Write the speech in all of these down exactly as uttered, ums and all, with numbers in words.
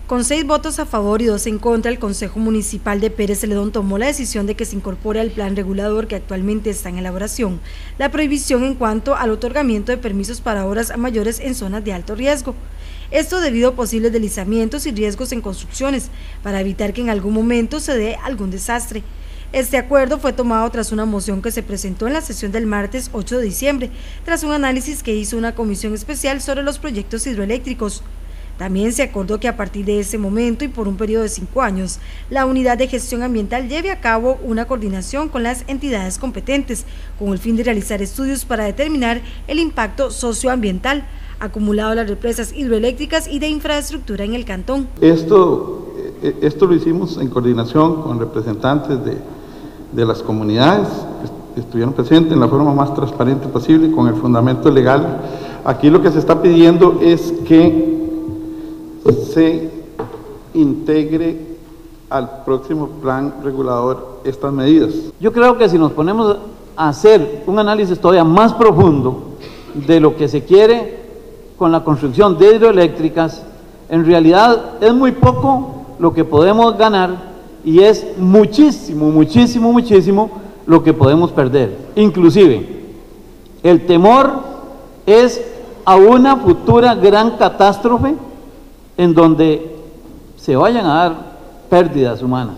Con seis votos a favor y dos en contra, el Consejo Municipal de Pérez Celedón tomó la decisión de que se incorpore al plan regulador que actualmente está en elaboración la prohibición en cuanto al otorgamiento de permisos para obras mayores en zonas de alto riesgo. Esto debido a posibles deslizamientos y riesgos en construcciones, para evitar que en algún momento se dé algún desastre. Este acuerdo fue tomado tras una moción que se presentó en la sesión del martes ocho de diciembre, tras un análisis que hizo una comisión especial sobre los proyectos hidroeléctricos. También se acordó que a partir de ese momento y por un periodo de cinco años, la Unidad de Gestión Ambiental lleve a cabo una coordinación con las entidades competentes, con el fin de realizar estudios para determinar el impacto socioambiental acumulado a las represas hidroeléctricas y de infraestructura en el cantón. Esto, esto lo hicimos en coordinación con representantes de, de las comunidades que estuvieron presentes en la forma más transparente posible, con el fundamento legal. Aquí lo que se está pidiendo es que se integre al próximo plan regulador estas medidas. Yo creo que si nos ponemos a hacer un análisis todavía más profundo de lo que se quiere con la construcción de hidroeléctricas, en realidad es muy poco lo que podemos ganar y es muchísimo, muchísimo, muchísimo lo que podemos perder. Inclusive, el temor es a una futura gran catástrofe en donde se vayan a dar pérdidas humanas.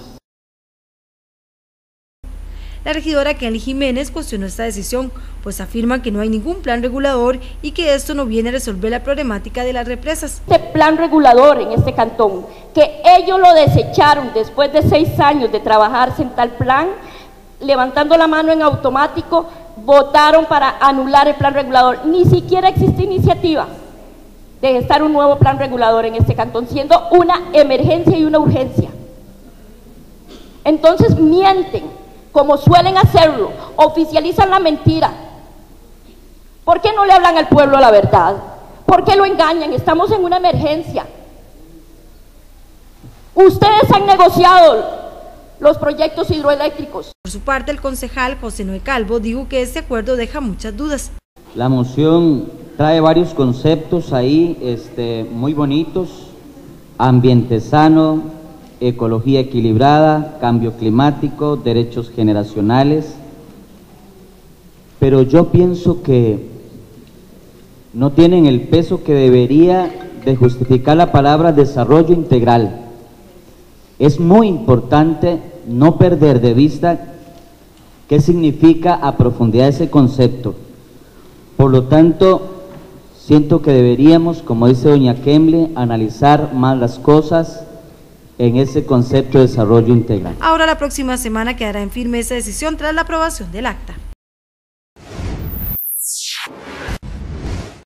La regidora Kelly Jiménez cuestionó esta decisión, pues afirma que no hay ningún plan regulador y que esto no viene a resolver la problemática de las represas. Este plan regulador en este cantón, que ellos lo desecharon después de seis años de trabajarse en tal plan, levantando la mano en automático, votaron para anular el plan regulador. Ni siquiera existe iniciativa de gestar un nuevo plan regulador en este cantón, siendo una emergencia y una urgencia. Entonces mienten, como suelen hacerlo, oficializan la mentira. ¿Por qué no le hablan al pueblo la verdad? ¿Por qué lo engañan? Estamos en una emergencia. Ustedes han negociado los proyectos hidroeléctricos. Por su parte, el concejal José Noé Calvo dijo que este acuerdo deja muchas dudas. La moción trae varios conceptos ahí este, muy bonitos: ambiente sano, ecología equilibrada, cambio climático, derechos generacionales, pero yo pienso que no tienen el peso que debería de justificar la palabra desarrollo integral. Es muy importante no perder de vista qué significa a profundidad ese concepto. Por lo tanto, siento que deberíamos, como dice doña Kemble, analizar más las cosas en ese concepto de desarrollo integral. Ahora la próxima semana quedará en firme esa decisión tras la aprobación del acta.